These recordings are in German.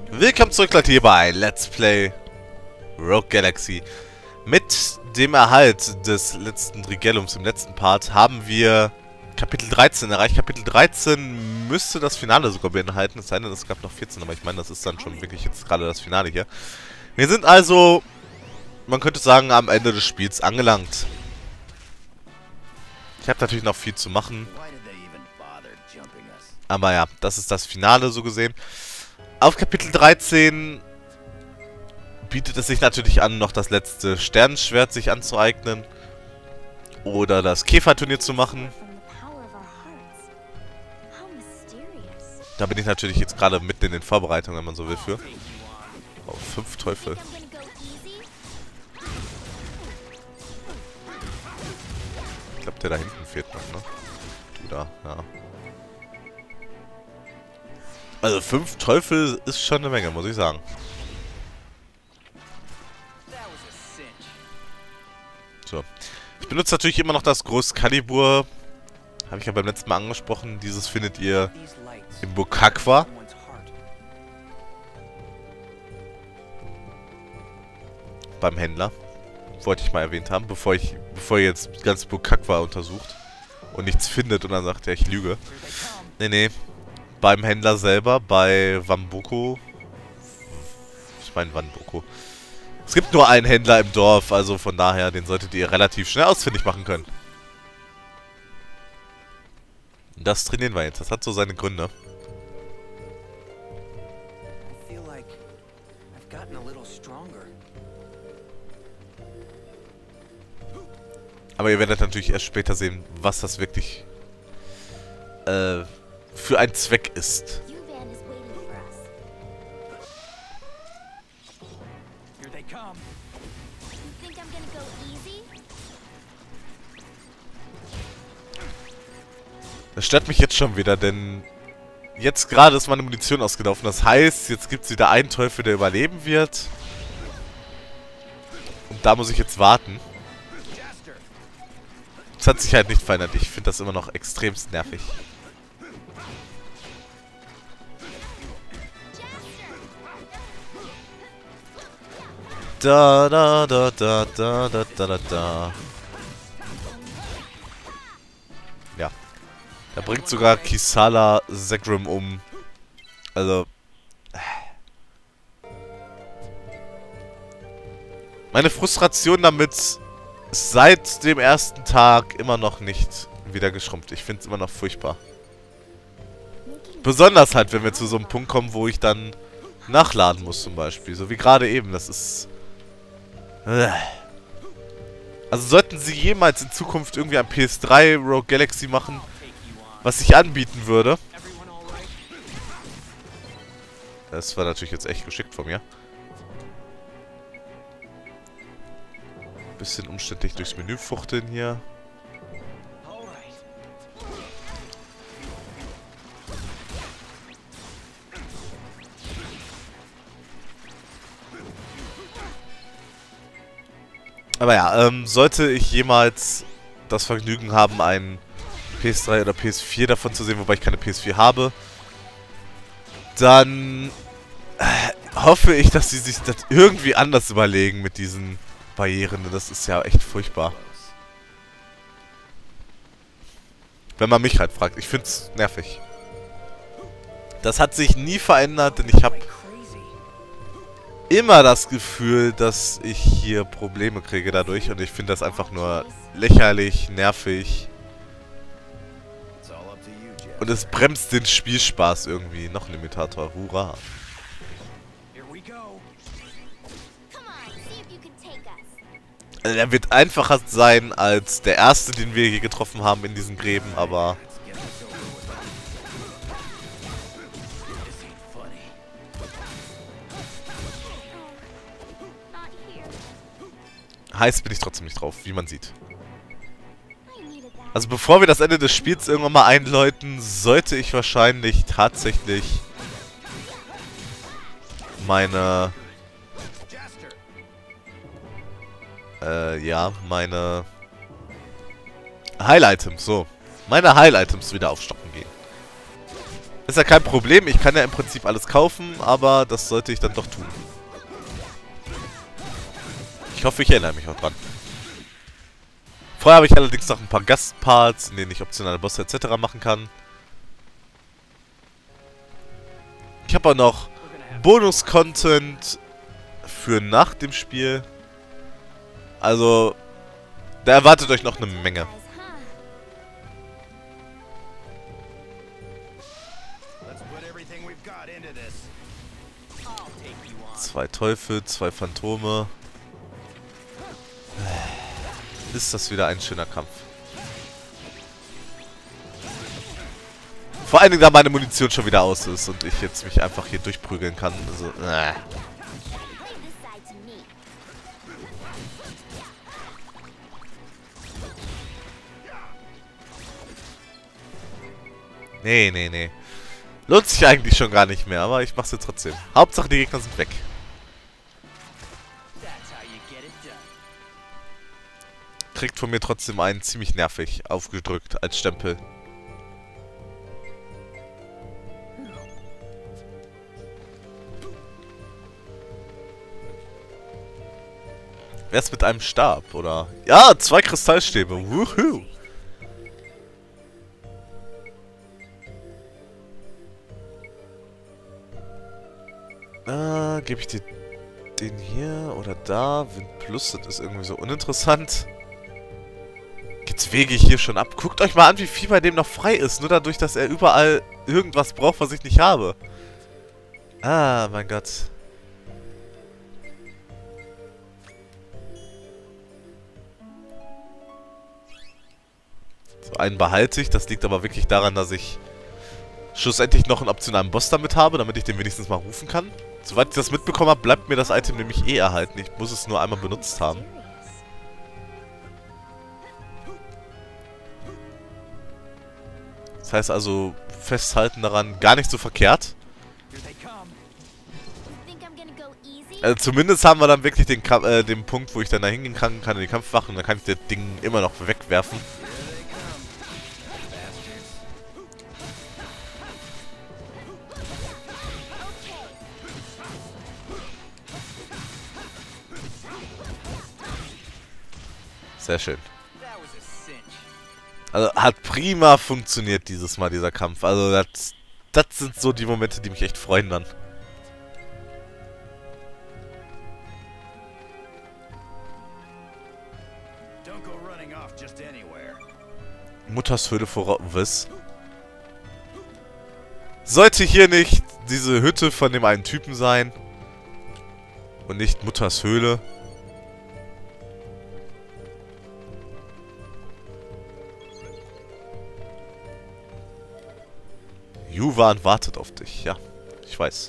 Willkommen zurück, Leute, hier bei Let's Play Rogue Galaxy. Mit dem Erhalt des letzten Drigellums im letzten Part haben wir Kapitel 13 erreicht. Kapitel 13 müsste das Finale sogar beinhalten, es sei denn, es gab noch 14, aber ich meine, das ist dann schon wirklich jetzt gerade das Finale hier. Wir sind also, man könnte sagen, am Ende des Spiels angelangt. Ich habe natürlich noch viel zu machen. Aber ja, das ist das Finale so gesehen. Auf Kapitel 13 bietet es sich natürlich an, noch das letzte Sternenschwert sich anzueignen. Oder das Käferturnier zu machen. Da bin ich natürlich jetzt gerade mitten in den Vorbereitungen, wenn man so will, für. Oh, 5 Teufel. Ich glaube, der da hinten fehlt noch, ne? Du da, ja. Also 5 Teufel ist schon eine Menge, muss ich sagen. So. Ich benutze natürlich immer noch das Großkalibur. Habe ich ja beim letzten Mal angesprochen. Dieses findet ihr im Bokakwa. Beim Händler. Wollte ich mal erwähnt haben, bevor ihr jetzt ganz Bokakwa untersucht. Und nichts findet und dann sagt er, ich lüge. Nee. Beim Händler selber, bei Wanboko. Ich meine Wanboko. Es gibt nur einen Händler im Dorf, also von daher, den solltet ihr relativ schnell ausfindig machen können. Das trainieren wir jetzt, das hat so seine Gründe. Aber ihr werdet natürlich erst später sehen, was das wirklich für ein Zweck ist. Das stört mich jetzt schon wieder, denn jetzt gerade ist meine Munition ausgelaufen. Das heißt, jetzt gibt es wieder einen Teufel, der überleben wird. Und da muss ich jetzt warten. Das hat sich halt nicht verändert. Ich finde das immer noch extremst nervig. Da. Ja. Da bringt sogar Kisala Zegrim um. Also. Meine Frustration damit ist seit dem ersten Tag immer noch nicht wieder geschrumpft. Ich finde es immer noch furchtbar. Besonders halt, wenn wir zu so einem Punkt kommen, wo ich dann nachladen muss zum Beispiel. So wie gerade eben. Das ist... Also sollten sie jemals in Zukunft irgendwie ein PS3 Rogue Galaxy machen, was ich anbieten würde. Das war natürlich jetzt echt geschickt von mir. Bisschen umständlich durchs Menü fuchteln hier. Aber ja, sollte ich jemals das Vergnügen haben, einen PS3 oder PS4 davon zu sehen, wobei ich keine PS4 habe, dann hoffe ich, dass sie sich das irgendwie anders überlegen mit diesen Barrieren. Das ist ja echt furchtbar. Wenn man mich halt fragt. Ich finde es nervig. Das hat sich nie verändert, denn ich habe immer das Gefühl, dass ich hier Probleme kriege dadurch. Und ich finde das einfach nur lächerlich, nervig. Und es bremst den Spielspaß irgendwie. Noch ein Imitator. Hurra. Also er wird einfacher sein als der erste, den wir hier getroffen haben in diesen Gräben, aber... Heiß bin ich trotzdem nicht drauf, wie man sieht. Also bevor wir das Ende des Spiels irgendwann mal einläuten, sollte ich wahrscheinlich tatsächlich meine... meine Heil-Items, so. Meine Heil-Items wieder aufstocken gehen. Ist ja kein Problem, ich kann ja im Prinzip alles kaufen, aber das sollte ich dann doch tun. Ich hoffe, ich erinnere mich auch dran. Vorher habe ich allerdings noch ein paar Gastparts, in denen ich optionale Bosse etc. machen kann. Ich habe auch noch Bonus-Content für nach dem Spiel. Also, da erwartet euch noch eine Menge. 2 Teufel, 2 Phantome. Ist das wieder ein schöner Kampf. Vor allen Dingen, da meine Munition schon wieder aus ist und ich jetzt mich einfach hier durchprügeln kann. Also, Nee. Lohnt sich eigentlich schon gar nicht mehr, aber ich mach's jetzt trotzdem. Hauptsache, die Gegner sind weg. Kriegt von mir trotzdem einen ziemlich nervig aufgedrückt als Stempel. Wer ist mit einem Stab, oder? Ja, 2 Kristallstäbe. Wuhu! Gebe ich dir den hier oder da? Wind Plus, das ist irgendwie so uninteressant. Jetzt wege ich hier schon ab. Guckt euch mal an, wie viel bei dem noch frei ist. Nur dadurch, dass er überall irgendwas braucht, was ich nicht habe. Ah, mein Gott. So, einen behalte ich. Das liegt aber wirklich daran, dass ich schlussendlich noch einen optionalen Boss damit habe, damit ich den wenigstens mal rufen kann. Soweit ich das mitbekommen habe, bleibt mir das Item nämlich eh erhalten. Ich muss es nur einmal benutzt haben. Das heißt also, festhalten daran, gar nicht so verkehrt. Also zumindest haben wir dann wirklich den Punkt, wo ich dann da hingehen kann in die Kampfwache und dann kann ich das Ding immer noch wegwerfen. Sehr schön. Also hat prima funktioniert dieses Mal, dieser Kampf. Also das sind so die Momente, die mich echt freuen dann. Mutters Höhle voraus. Sollte hier nicht diese Hütte von dem einen Typen sein und nicht Mutters Höhle? Yuvan wartet auf dich, ja. Ich weiß.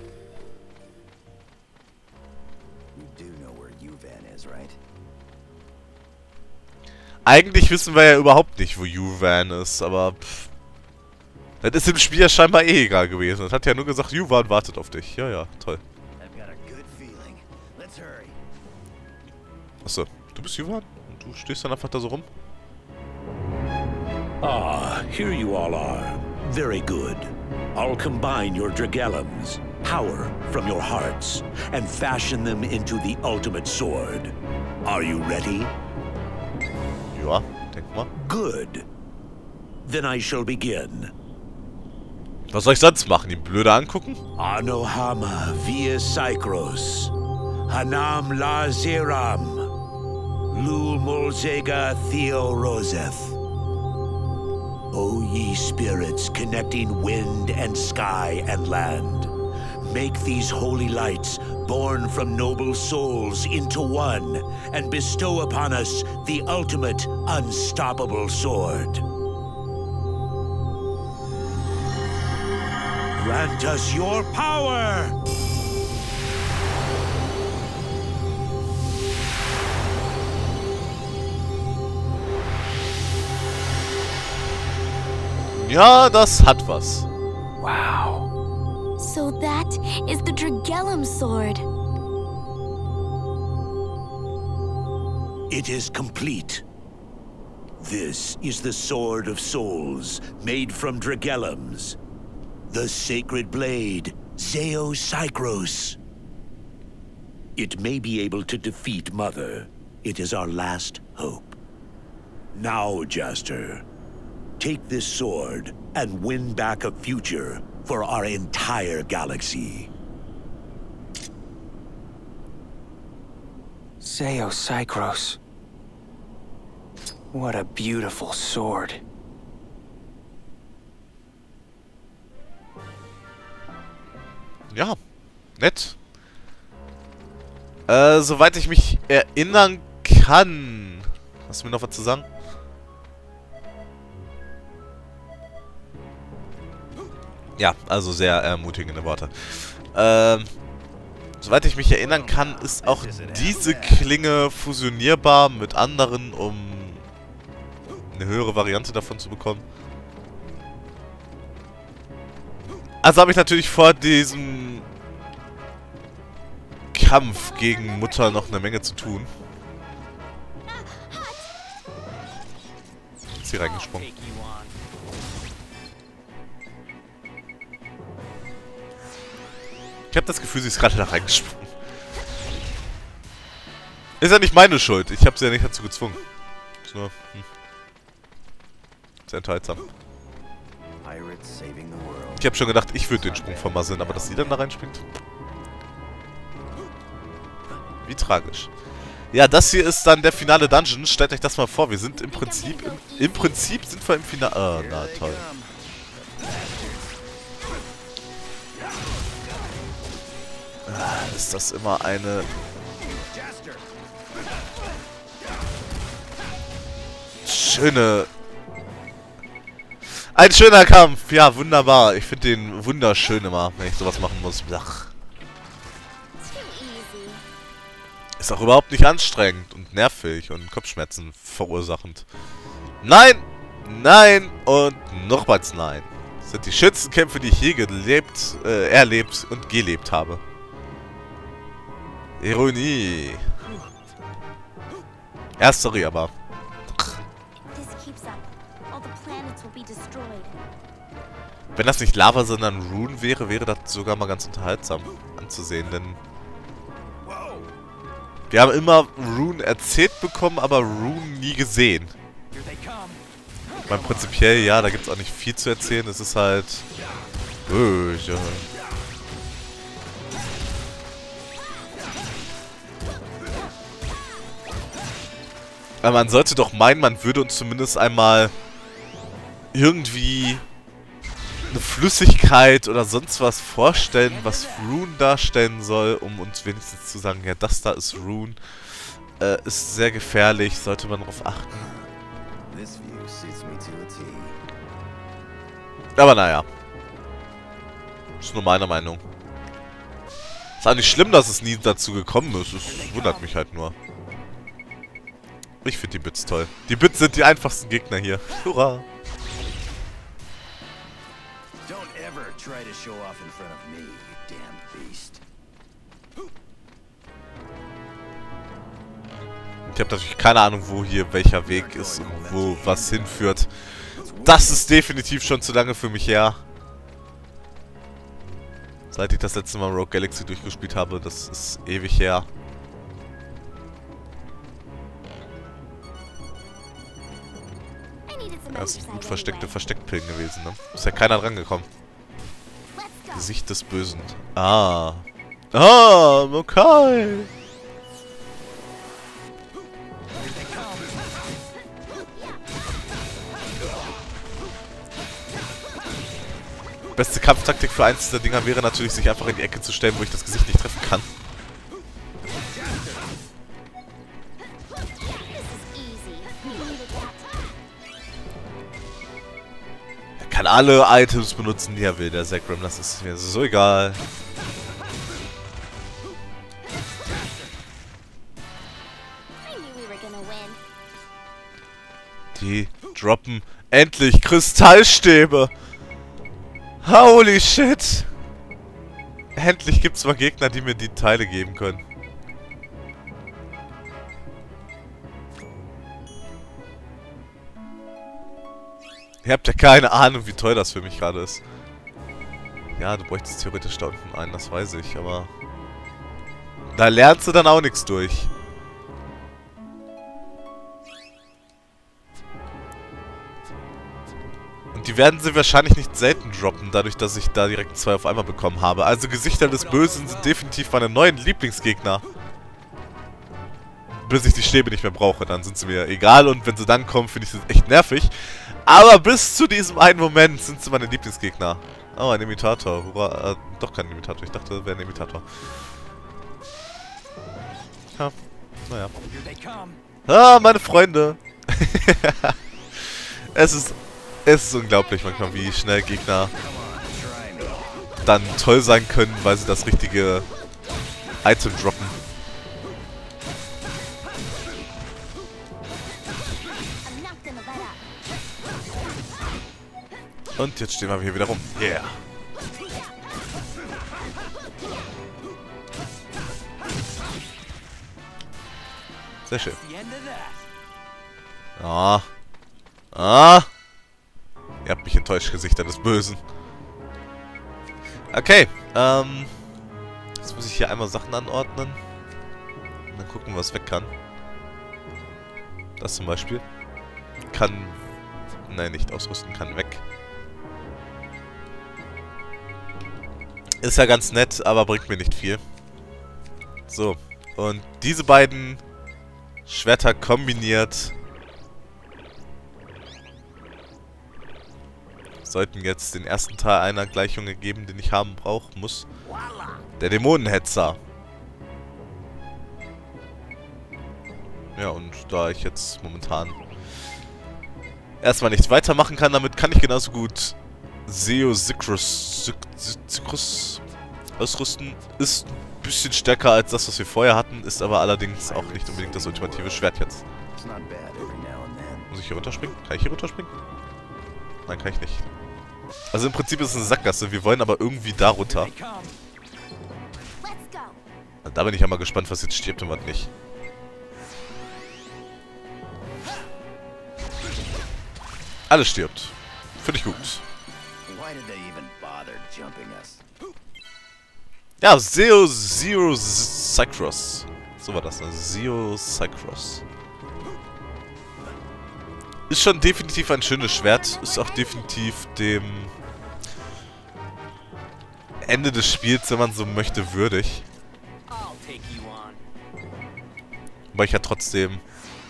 Eigentlich wissen wir ja überhaupt nicht, wo Yuvan ist, aber pff. Das ist im Spiel ja scheinbar eh egal gewesen. Das hat ja nur gesagt, Yuvan wartet auf dich. Ja, ja, toll. Achso, du bist Yuvan? Und du stehst dann einfach da so rum? Ah, here you all are. Very good. I'll combine your Dragellums, power from your hearts, and fashion them into the ultimate sword. Are you ready? Ja, denk mal. Good. Then I shall begin. Was soll ich sonst machen? Ihn blöde angucken? Anohama via Psychros. Hanam la Zeram. Lul Mulzega Theo Roseth. O ye spirits connecting wind and sky and land, make these holy lights, born from noble souls, into one, and bestow upon us the ultimate, unstoppable sword. Grant us your power! Ja, das hat was. Wow. So that is the Dragellum sword. It is complete. This is the Sword of Souls, made from Dragellums. The sacred blade, Zeocycros. It may be able to defeat Mother. It is our last hope. Now, Jaster, take this sword and win back a future for our entire galaxy. Zeocycros. What a beautiful sword. Ja, nett. Soweit ich mich erinnern kann. Hast du mir noch was zu sagen? Ja, also sehr ermutigende Worte. Soweit ich mich erinnern kann, ist auch diese Klinge fusionierbar mit anderen, um eine höhere Variante davon zu bekommen. Also habe ich natürlich vor diesem Kampf gegen Mutter noch eine Menge zu tun. Ist hier reingesprungen. Ich habe das Gefühl, sie ist gerade da reingesprungen. Ist ja nicht meine Schuld. Ich habe sie ja nicht dazu gezwungen. Ist nur... Sehr enthaltsam. Ich habe schon gedacht, ich würde den Sprung vermasseln, aber dass sie dann da reinspringt. Wie tragisch. Ja, das hier ist dann der finale Dungeon. Stellt euch das mal vor. Wir sind im Prinzip... Im Prinzip sind wir im Finale... Ah, na toll. Ist das immer eine... Schöne... Ein schöner Kampf! Ja, wunderbar. Ich finde den wunderschön immer, wenn ich sowas machen muss. Ach. Ist auch überhaupt nicht anstrengend und nervig und Kopfschmerzen verursachend. Nein! Nein! Und nochmals nein. Das sind die schönsten Kämpfe, die ich je erlebt und gelebt habe. Ironie. Ja, sorry, aber... Wenn das nicht Lava, sondern Rune wäre, wäre das sogar mal ganz unterhaltsam anzusehen, denn... Wir haben immer Rune erzählt bekommen, aber Rune nie gesehen. Ich meine, prinzipiell, ja, da gibt es auch nicht viel zu erzählen. Es ist halt... böse. Aber man sollte doch meinen, man würde uns zumindest einmal irgendwie eine Flüssigkeit oder sonst was vorstellen, was Rune darstellen soll, um uns wenigstens zu sagen, ja, das da ist Rune. Ist sehr gefährlich, sollte man darauf achten. Aber naja. Ist nur meine Meinung. Ist auch nicht schlimm, dass es nie dazu gekommen ist. Es wundert mich halt nur. Ich finde die Bits toll. Die Bits sind die einfachsten Gegner hier. Hurra! Ich habe natürlich keine Ahnung, wo hier welcher Weg ist und wo was hinführt. Das ist definitiv schon zu lange für mich her. Seit ich das letzte Mal Rogue Galaxy durchgespielt habe, das ist ewig her. Das sind gut versteckte Versteckpillen gewesen, ne? Ist ja keiner dran gekommen. Gesicht des Bösen. Ah. Ah, okay. Beste Kampftaktik für eins dieser Dinger wäre natürlich, sich einfach in die Ecke zu stellen, wo ich das Gesicht nicht treffen kann. Er kann alle Items benutzen, die er will, der Zekrom. Das ist mir so egal. Die droppen endlich Kristallstäbe. Holy shit! Endlich gibt's mal Gegner, die mir die Teile geben können. Ihr habt ja keine Ahnung, wie toll das für mich gerade ist. Ja, du bräuchtest theoretisch da unten einen, das weiß ich, aber... Da lernst du dann auch nichts durch. Und die werden sie wahrscheinlich nicht selten droppen, dadurch, dass ich da direkt 2 auf einmal bekommen habe. Also Gesichter des Bösen sind definitiv meine neuen Lieblingsgegner. Bis ich die Stäbe nicht mehr brauche, dann sind sie mir egal. Und wenn sie dann kommen, finde ich sie echt nervig. Aber bis zu diesem einen Moment sind sie meine Lieblingsgegner. Oh, ein Imitator. Hurra. Doch kein Imitator. Ich dachte, wäre ein Imitator. Ja, naja. Ah, meine Freunde. Es ist unglaublich manchmal, wie schnell Gegner dann toll sein können, weil sie das richtige Item droppen. Und jetzt stehen wir hier wieder rum. Yeah. Sehr schön. Ah. Ah. Ihr habt mich enttäuscht, Gesichter des Bösen. Okay, jetzt muss ich hier einmal Sachen anordnen. Und dann gucken, was weg kann. Das zum Beispiel. Kann... Nein, nicht ausrüsten, kann weg. Ist ja ganz nett, aber bringt mir nicht viel. So, und diese beiden Schwerter kombiniert sollten jetzt den ersten Teil einer Gleichung geben, den ich haben muss. Der Dämonenhetzer. Ja, und da ich jetzt momentan erstmal nichts weitermachen kann, damit kann ich genauso gut Zeosycrus ausrüsten. Ist ein bisschen stärker als das, was wir vorher hatten, ist aber allerdings auch nicht unbedingt das ultimative Schwert jetzt. Muss ich hier runterspringen? Kann ich hier runterspringen? Nein, kann ich nicht. Also im Prinzip ist es eine Sackgasse, wir wollen aber irgendwie da runter. Da bin ich ja mal gespannt, was jetzt stirbt und was nicht. Alles stirbt. Finde ich gut. Ja, Zeosycrus. So war das, ne? Zeosycrus. Ist schon definitiv ein schönes Schwert. Ist auch definitiv dem Ende des Spiels, wenn man so möchte, würdig. Wobei ich ja trotzdem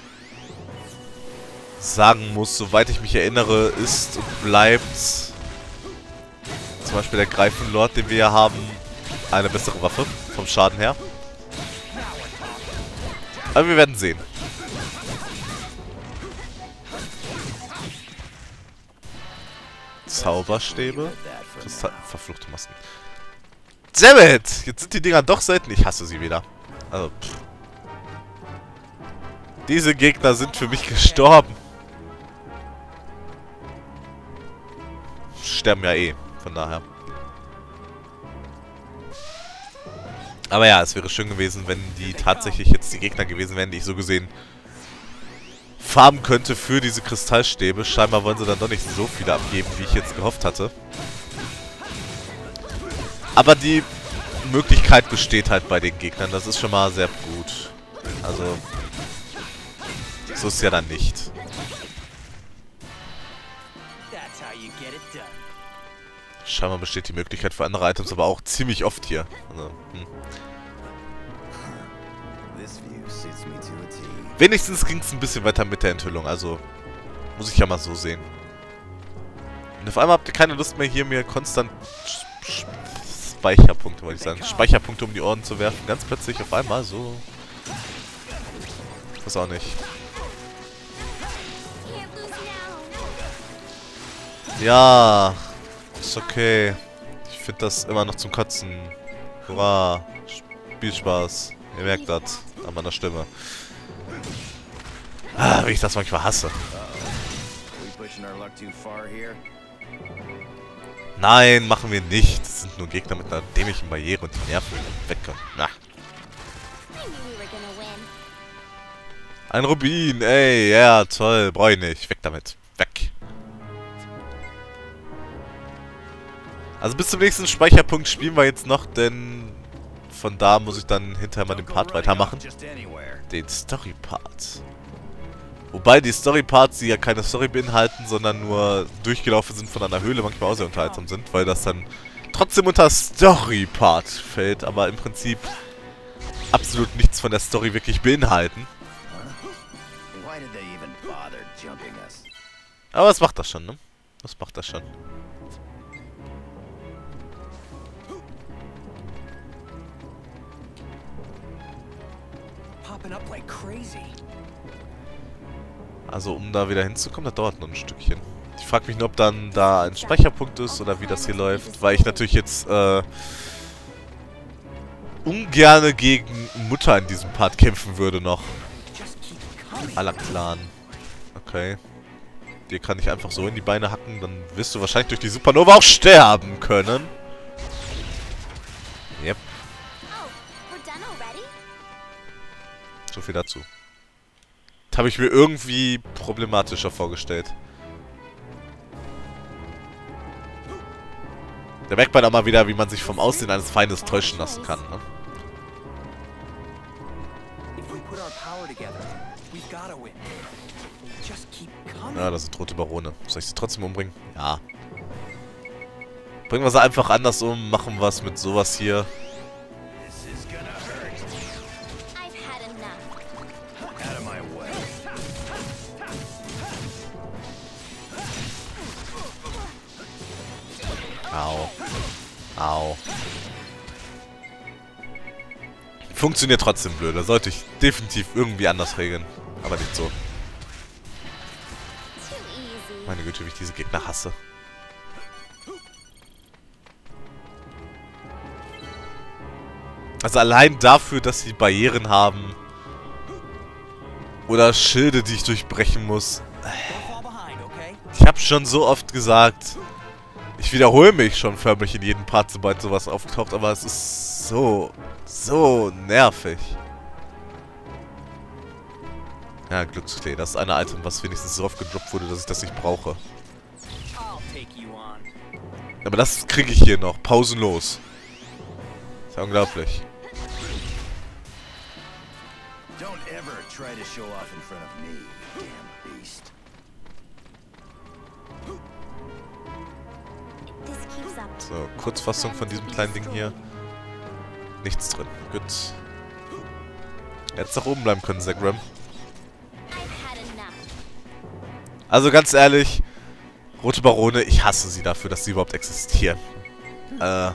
sagen muss, soweit ich mich erinnere, ist und bleibt zum Beispiel der Greifenlord, den wir hier haben, eine bessere Waffe vom Schaden her. Aber wir werden sehen. Zauberstäbe. Verfluchte Masken. Dammit! Jetzt sind die Dinger doch selten. Ich hasse sie wieder. Also, pff. Diese Gegner sind für mich gestorben. Sterben ja eh. Von daher. Aber ja, es wäre schön gewesen, wenn die tatsächlich jetzt die Gegner gewesen wären, die ich so gesehen farmen könnte für diese Kristallstäbe. Scheinbar wollen sie dann doch nicht so viele abgeben, wie ich jetzt gehofft hatte. Aber die Möglichkeit besteht halt bei den Gegnern. Das ist schon mal sehr gut. Also, so ist es ja dann nicht. Scheinbar besteht die Möglichkeit für andere Items, aber auch ziemlich oft hier. Also, Wenigstens ging es ein bisschen weiter mit der Enthüllung, also muss ich ja mal so sehen. Und auf einmal habt ihr keine Lust mehr, hier mir konstant Speicherpunkte, wollte ich sagen, Speicherpunkte um die Ohren zu werfen. Ganz plötzlich auf einmal so. Ich weiß auch nicht. Ja, ist okay. Ich finde das immer noch zum Kotzen. Hurra, Spielspaß. Ihr merkt das an meiner Stimme. Ah, wie ich das manchmal hasse. Nein, machen wir nicht. Das sind nur Gegner mit einer dämlichen Barriere und die nerven weg. Na. Ein Rubin, ey, ja, toll. Brauche ich nicht. Weg damit. Weg. Also bis zum nächsten Speicherpunkt spielen wir jetzt noch, denn von da muss ich dann hinterher mal den Part weitermachen. Den Story-Part. Wobei die Story-Parts, die ja keine Story beinhalten, sondern nur durchgelaufen sind von einer Höhle, manchmal auch sehr unterhaltsam sind, weil das dann trotzdem unter Story-Part fällt, aber im Prinzip absolut nichts von der Story wirklich beinhalten. Aber was macht das schon, ne? Was macht das schon? Also um da wieder hinzukommen, das dauert noch ein Stückchen. Ich frage mich nur, ob dann da ein Speicherpunkt ist oder wie das hier läuft, weil ich natürlich jetzt ungerne gegen Mutter in diesem Part kämpfen würde noch. Alaklan. Okay. Dir kann ich einfach so in die Beine hacken, dann wirst du wahrscheinlich durch die Supernova auch sterben können. Yep. So viel dazu. Das habe ich mir irgendwie problematischer vorgestellt. Da merkt man auch mal wieder, wie man sich vom Aussehen eines Feindes täuschen lassen kann, ne? Ja, das sind rote Barone. Soll ich sie trotzdem umbringen? Ja. Bringen wir sie einfach anders um, machen wir es mit sowas hier. Au. Au. Funktioniert trotzdem blöd. Da sollte ich definitiv irgendwie anders regeln. Aber nicht so. Meine Güte, wie ich diese Gegner hasse. Also allein dafür, dass sie Barrieren haben. Oder Schilde, die ich durchbrechen muss. Ich habe schon so oft gesagt, ich wiederhole mich schon förmlich in jedem Part, sobald sowas auftaucht, aber es ist so nervig. Ja, Glücksklee, das ist eine Item, was wenigstens so oft gedroppt wurde, dass ich das nicht brauche. Aber das kriege ich hier noch, pausenlos. Ist ja unglaublich. So, Kurzfassung von diesem kleinen Ding hier. Nichts drin. Gut. Jetzt nach oben bleiben können, Zagram. Also ganz ehrlich, rote Barone, ich hasse sie dafür, dass sie überhaupt existieren. Wir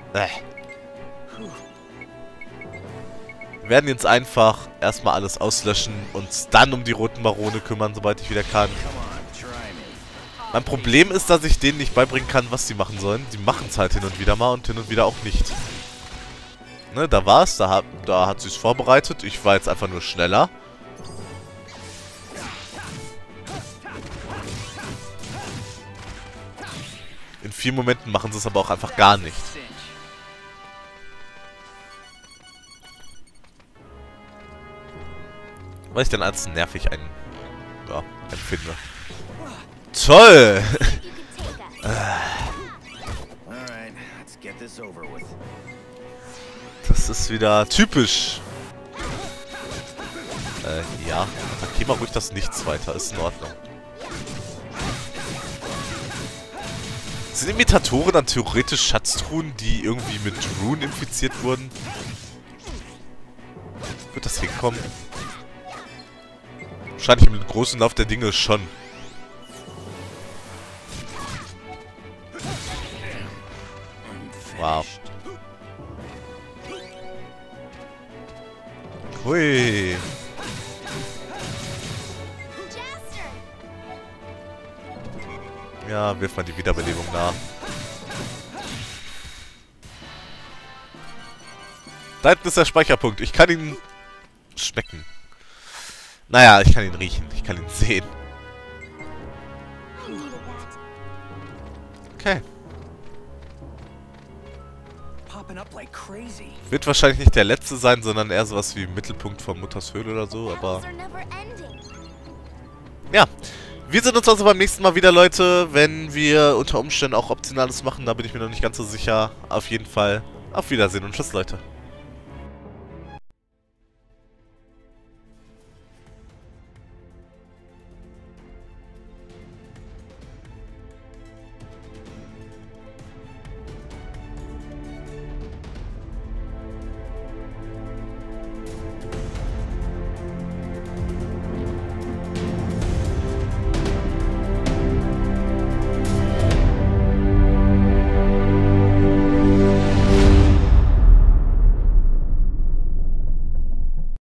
werden jetzt einfach erstmal alles auslöschen und dann um die roten Barone kümmern, sobald ich wieder kann. Mein Problem ist, dass ich denen nicht beibringen kann, was sie machen sollen. Die machen es halt hin und wieder mal und hin und wieder auch nicht. Ne, da war es, da hat sie es vorbereitet. Ich war jetzt einfach nur schneller. In vielen Momenten machen sie es aber auch einfach gar nicht. Was ich dann als nervig empfinde. Toll! Das ist wieder typisch. Ja. Attackier mal ruhig das Nichts weiter. Ist in Ordnung. Sind Imitatoren dann theoretisch Schatztruhen, die irgendwie mit Runen infiziert wurden? Wird das hinkommen? Wahrscheinlich im großen Lauf der Dinge schon. Wow. Hui. Ja, wirf mal die Wiederbelebung nach. Da hinten ist der Speicherpunkt. Ich kann ihn schmecken. Naja, ich kann ihn riechen. Ich kann ihn sehen. Okay. Wird wahrscheinlich nicht der letzte sein, sondern eher sowas wie Mittelpunkt von Mutters Höhle oder so, aber... Ja. Wir sehen uns also beim nächsten Mal wieder, Leute, wenn wir unter Umständen auch Optionales machen. Da bin ich mir noch nicht ganz so sicher. Auf jeden Fall auf Wiedersehen und tschüss, Leute.